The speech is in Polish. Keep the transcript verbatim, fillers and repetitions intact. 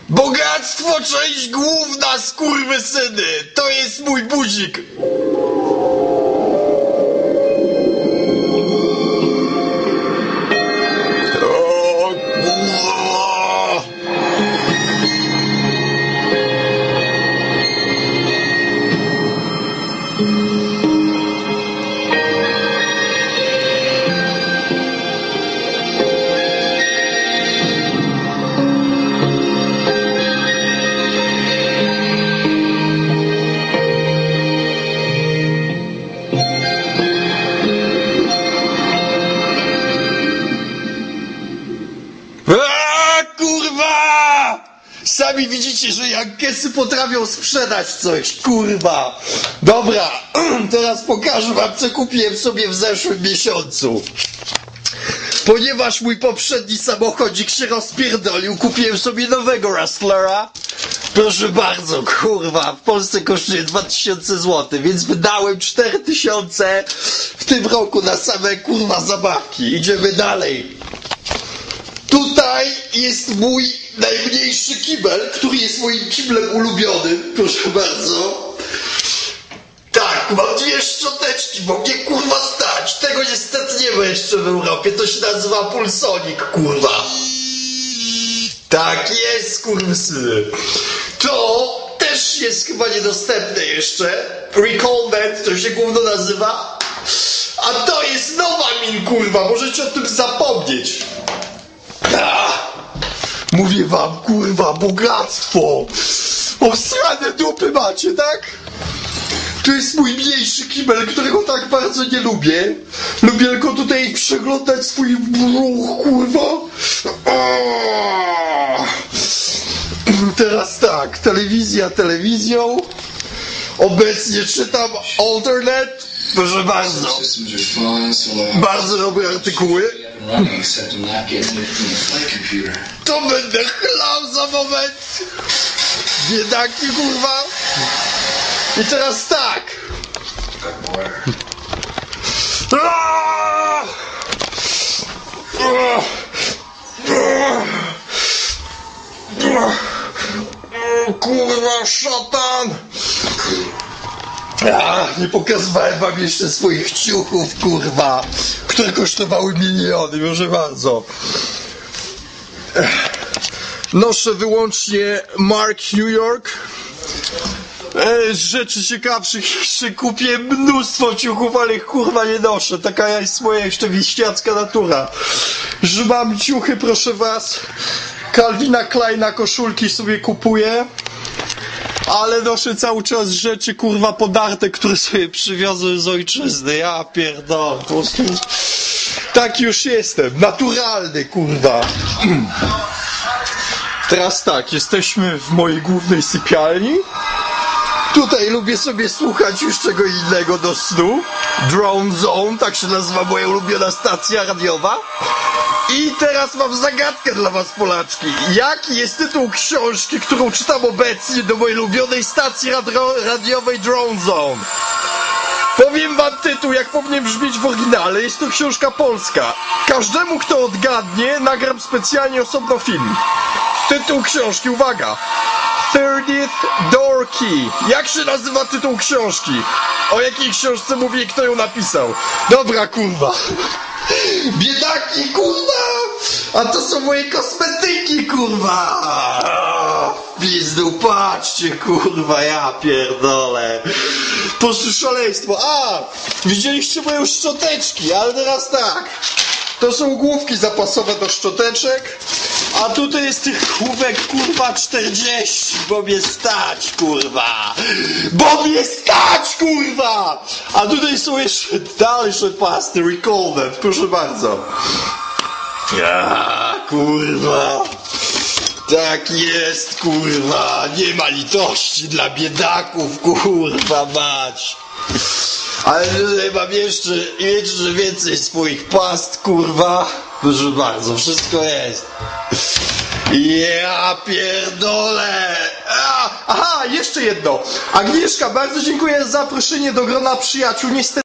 Bogactwo, część główna, skurwysyny! To jest mój buzik! O, kurwa! A, kurwa! Sami widzicie, że Jankesy potrafią sprzedać coś, kurwa! Dobra, teraz pokażę wam, co kupiłem sobie w zeszłym miesiącu. Ponieważ mój poprzedni samochodzik się rozpierdolił, kupiłem sobie nowego Rustlera. Proszę bardzo, kurwa, w Polsce kosztuje dwa tysiące złotych, więc wydałem cztery tysiące w tym roku na same, kurwa, zabawki. Idziemy dalej. Tutaj jest mój najmniejszy kibel, który jest moim kiblem ulubionym, proszę bardzo. Tak, mam dwie szczoteczki, bo mnie kurwa stać. Tego niestety nie ma jeszcze w Europie, to się nazywa Pulsonic, kurwa. Tak jest, kurwysyny. To też jest chyba niedostępne jeszcze. Recallment, to się główno nazywa. A to jest nowa min, kurwa, możecie o tym zapomnieć. Ah, mówię wam, kurwa, bogactwo. Obsrane dupy macie, tak? To jest mój mniejszy kibel, którego tak bardzo nie lubię. Lubię tylko tutaj przeglądać swój brzuch, kurwa. Ah. Teraz tak, telewizja telewizją. Obecnie czytam Alternate. Proszę bardzo. Bardzo dobre artykuły. To będę chlał za moment. Biedaki, kurwa. I teraz tak. Kurwa, szatan. Ach, nie pokazywałem wam jeszcze swoich ciuchów, kurwa, które kosztowały miliony, proszę bardzo. Noszę wyłącznie Mark New York. Z rzeczy ciekawszych jeszcze kupię mnóstwo ciuchów, ale ich kurwa nie noszę. Taka jest moja jeszcze wieśniacka natura. Że mam ciuchy, proszę was. Calvina Kleina koszulki sobie kupuję. Ale noszę cały czas rzeczy, kurwa, podarte, które sobie przywiozłem z ojczyzny. Ja pierdolę, po prostu tak już jestem. Naturalny, kurwa. Teraz tak, jesteśmy w mojej głównej sypialni. Tutaj lubię sobie słuchać już czego innego do snu. Drone Zone, tak się nazywa moja ulubiona stacja radiowa. I teraz mam zagadkę dla was, Polaczki. Jaki jest tytuł książki, którą czytam obecnie do mojej ulubionej stacji radio radiowej Drone Zone? Powiem wam tytuł, jak powinien brzmieć w oryginale. Jest to książka polska. Każdemu, kto odgadnie, nagram specjalnie osobno film. Tytuł książki, uwaga. thirtieth Door Key. Jak się nazywa tytuł książki? O jakiej książce mówię i kto ją napisał? Dobra, kurwa. Biedaki, kurwa! A to są moje kosmetyki, kurwa! Pizdu, patrzcie, kurwa, ja pierdolę. Poszło szaleństwo. A! Widzieliście moje szczoteczki, ale teraz tak. To są główki zapasowe do szczoteczek. A tutaj jest tych główek, kurwa, czterdzieści, bo mnie stać, kurwa! Bo mnie stać, kurwa! A tutaj są jeszcze dalsze pasty, Recallment, proszę bardzo. Ja, kurwa! Tak jest, kurwa! Nie ma litości dla biedaków, kurwa mać! Ale tutaj mam jeszcze, jeszcze więcej swoich past, kurwa. Proszę bardzo, wszystko jest. Ja pierdolę. A, aha, jeszcze jedno. Agnieszka, bardzo dziękuję za zaproszenie do grona przyjaciół. Niestety